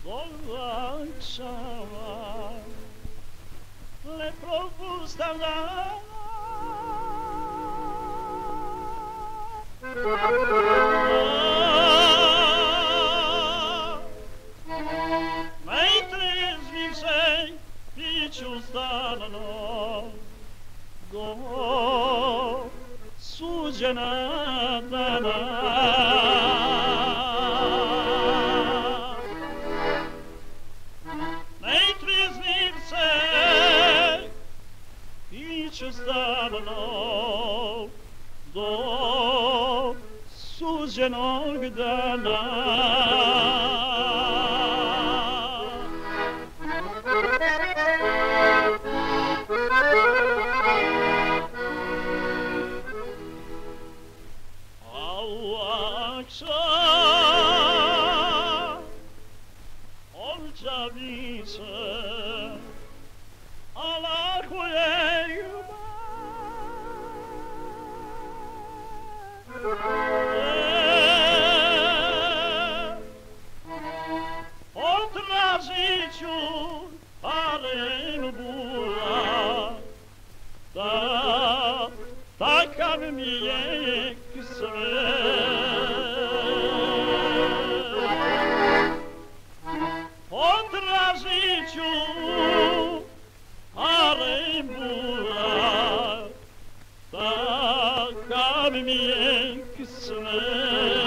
do akšama ne propustam dan. Najtreznim se piću stalno do suđena dana. Najtreznim se piću stalno do suđenog dana. A u akšam olča više, Allahu je ljubav. Potražit ću alen bula, da takav mi je svet. Potražit ću alen bula, takav mi je svet.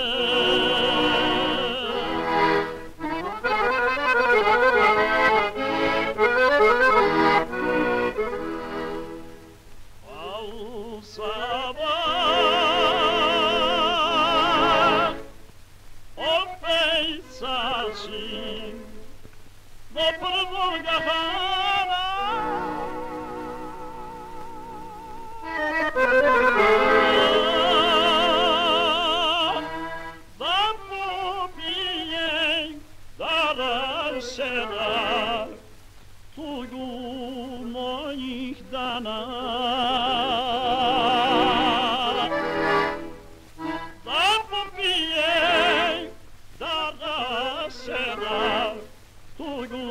A u Sabah opet sačim do prvoga hana. Da popijem, da rašeda tugu mojih dana. Da popijem, da rašeda tugu